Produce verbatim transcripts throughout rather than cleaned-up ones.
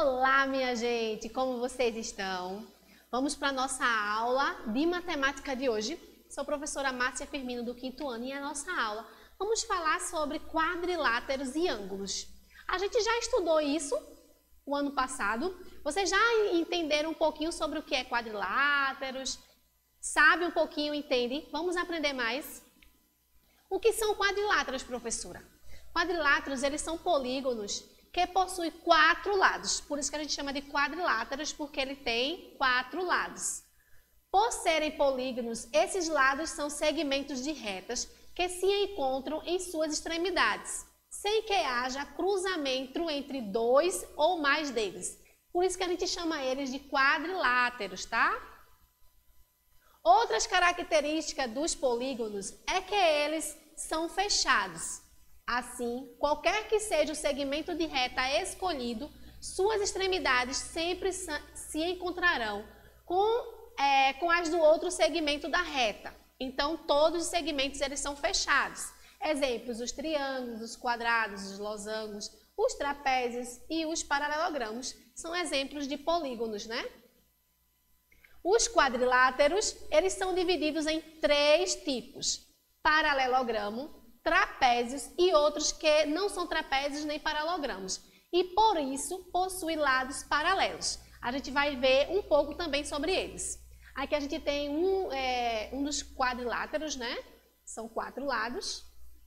Olá, minha gente! Como vocês estão? Vamos para a nossa aula de matemática de hoje. Sou a professora Márcia Firmino do quinto ano e a nossa aula vamos falar sobre quadriláteros e ângulos. A gente já estudou isso o ano passado. Vocês já entenderam um pouquinho sobre o que é quadriláteros? Sabe um pouquinho, entende? Vamos aprender mais? O que são quadriláteros, professora? Quadriláteros, eles são polígonos que possuem quatro lados. Por isso que a gente chama de quadriláteros, porque ele tem quatro lados. Por serem polígonos, esses lados são segmentos de retas que se encontram em suas extremidades, sem que haja cruzamento entre dois ou mais deles. Por isso que a gente chama eles de quadriláteros, tá? Outras características dos polígonos é que eles são fechados. Assim, qualquer que seja o segmento de reta escolhido, suas extremidades sempre se encontrarão com, é, com as do outro segmento da reta. Então, todos os segmentos eles são fechados. Exemplos, os triângulos, os quadrados, os losangos, os trapézios e os paralelogramos são exemplos de polígonos, né? Os quadriláteros, eles são divididos em três tipos: paralelogramo, trapézios e outros que não são trapézios nem paralelogramos. E por isso possuem lados paralelos. A gente vai ver um pouco também sobre eles. Aqui a gente tem um, é, um dos quadriláteros, né? São quatro lados.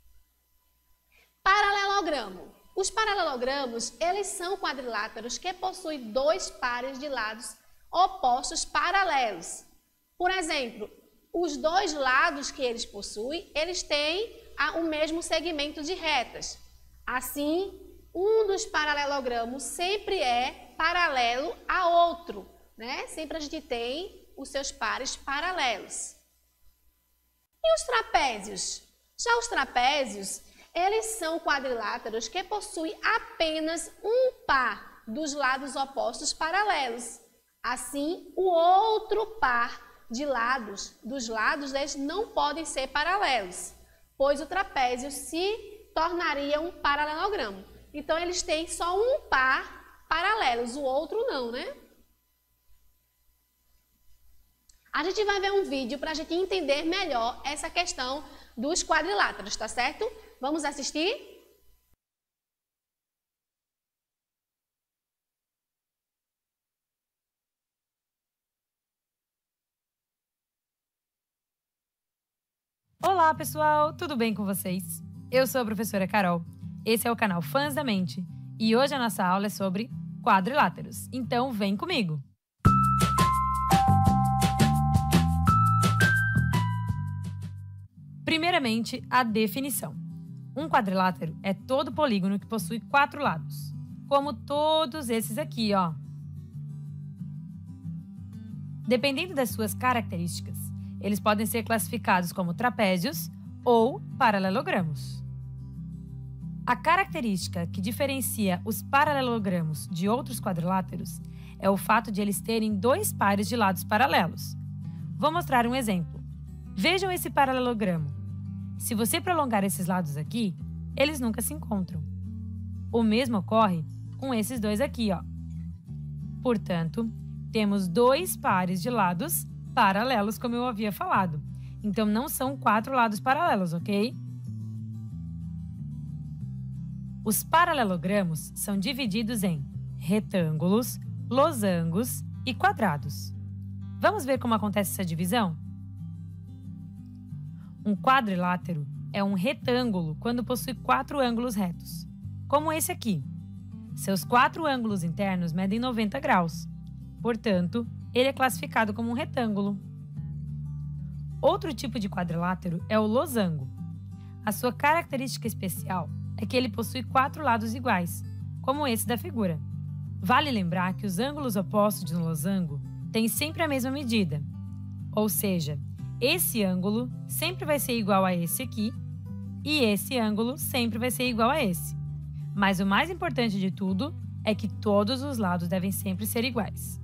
Paralelogramo. Os paralelogramos, eles são quadriláteros que possuem dois pares de lados opostos paralelos. Por exemplo, os dois lados que eles possuem, eles têm o mesmo segmento de retas. Assim, um dos paralelogramos sempre é paralelo a outro, né? Sempre a gente tem os seus pares paralelos. E os trapézios? Já os trapézios, eles são quadriláteros que possuem apenas um par dos lados opostos paralelos. Assim, o outro par de lados, dos lados, eles não podem ser paralelos, pois o trapézio se tornaria um paralelogramo. Então, eles têm só um par paralelos, o outro não, né? A gente vai ver um vídeo para a gente entender melhor essa questão dos quadriláteros, tá certo? Vamos assistir? Olá pessoal, tudo bem com vocês? Eu sou a professora Carol, esse é o canal Fãs da Mente e hoje a nossa aula é sobre quadriláteros, então vem comigo! Primeiramente, a definição. Um quadrilátero é todo polígono que possui quatro lados, como todos esses aqui, ó. Dependendo das suas características, eles podem ser classificados como trapézios ou paralelogramos. A característica que diferencia os paralelogramos de outros quadriláteros é o fato de eles terem dois pares de lados paralelos. Vou mostrar um exemplo. Vejam esse paralelogramo. Se você prolongar esses lados aqui, eles nunca se encontram. O mesmo ocorre com esses dois aqui, ó. Portanto, temos dois pares de lados paralelos, como eu havia falado. Então, não são quatro lados paralelos, ok? Os paralelogramos são divididos em retângulos, losangos e quadrados. Vamos ver como acontece essa divisão? Um quadrilátero é um retângulo quando possui quatro ângulos retos, como esse aqui. Seus quatro ângulos internos medem noventa graus. Portanto, ele é classificado como um retângulo. Outro tipo de quadrilátero é o losango. A sua característica especial é que ele possui quatro lados iguais, como esse da figura. Vale lembrar que os ângulos opostos de um losango têm sempre a mesma medida, ou seja, esse ângulo sempre vai ser igual a esse aqui e esse ângulo sempre vai ser igual a esse. Mas o mais importante de tudo é que todos os lados devem sempre ser iguais.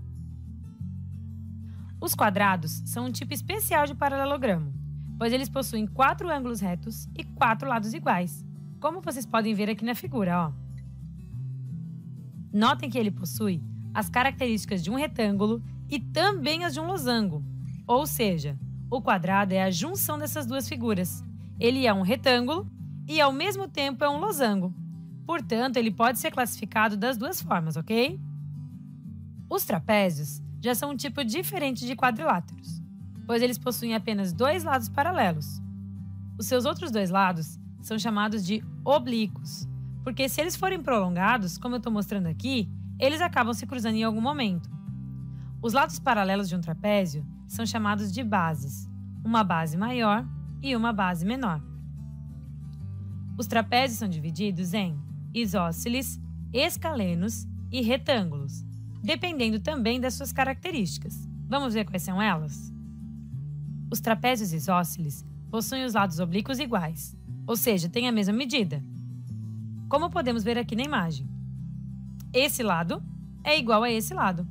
Os quadrados são um tipo especial de paralelogramo, pois eles possuem quatro ângulos retos e quatro lados iguais, como vocês podem ver aqui na figura, ó. Notem que ele possui as características de um retângulo e também as de um losango. Ou seja, o quadrado é a junção dessas duas figuras. Ele é um retângulo e, ao mesmo tempo, é um losango. Portanto, ele pode ser classificado das duas formas, ok? Os trapézios já são um tipo diferente de quadriláteros, pois eles possuem apenas dois lados paralelos. Os seus outros dois lados são chamados de oblíquos, porque se eles forem prolongados, como eu estou mostrando aqui, eles acabam se cruzando em algum momento. Os lados paralelos de um trapézio são chamados de bases, uma base maior e uma base menor. Os trapézios são divididos em isósceles, escalenos e retângulos, dependendo também das suas características. Vamos ver quais são elas? Os trapézios isósceles possuem os lados oblíquos iguais, ou seja, têm a mesma medida. Como podemos ver aqui na imagem, esse lado é igual a esse lado.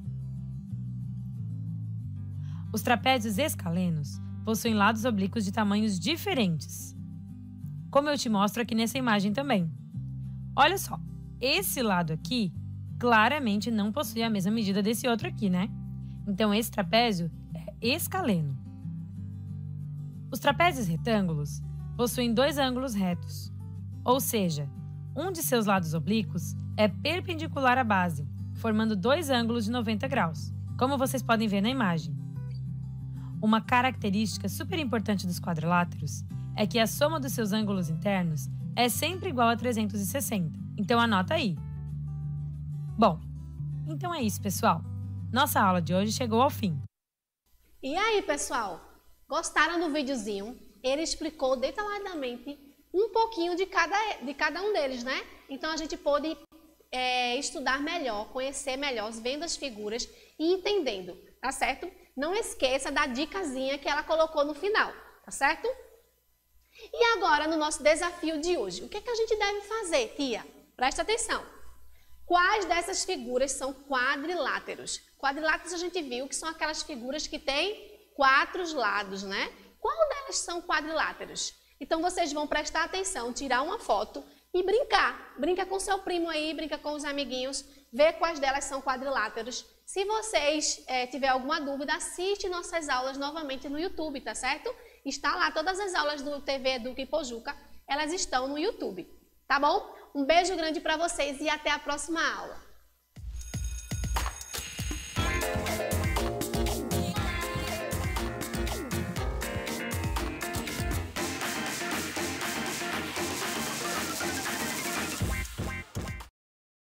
Os trapézios escalenos possuem lados oblíquos de tamanhos diferentes, como eu te mostro aqui nessa imagem também. Olha só, esse lado aqui claramente não possui a mesma medida desse outro aqui, né? Então, esse trapézio é escaleno. Os trapézios retângulos possuem dois ângulos retos, ou seja, um de seus lados oblíquos é perpendicular à base, formando dois ângulos de noventa graus, como vocês podem ver na imagem. Uma característica super importante dos quadriláteros é que a soma dos seus ângulos internos é sempre igual a trezentos e sessenta, então anota aí. Bom, então é isso, pessoal. Nossa aula de hoje chegou ao fim. E aí, pessoal? Gostaram do videozinho? Ele explicou detalhadamente um pouquinho de cada, de cada um deles, né? Então a gente pôde é, estudar melhor, conhecer melhor, vendo as figuras e entendendo, tá certo? Não esqueça da dicasinha que ela colocou no final, tá certo? E agora, no nosso desafio de hoje, o que é que a gente deve fazer, tia? Presta atenção. Quais dessas figuras são quadriláteros? Quadriláteros a gente viu que são aquelas figuras que têm quatro lados, né? Qual delas são quadriláteros? Então, vocês vão prestar atenção, tirar uma foto e brincar. Brinca com seu primo aí, brinca com os amiguinhos, vê quais delas são quadriláteros. Se vocês é, tiverem alguma dúvida, assiste nossas aulas novamente no YouTube, tá certo? Está lá, todas as aulas do T V Educa e Pojuca, elas estão no YouTube, tá bom? Um beijo grande para vocês e até a próxima aula.